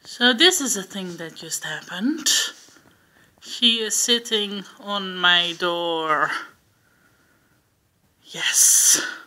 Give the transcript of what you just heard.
So this is a thing that just happened. She is sitting on my door. Yes.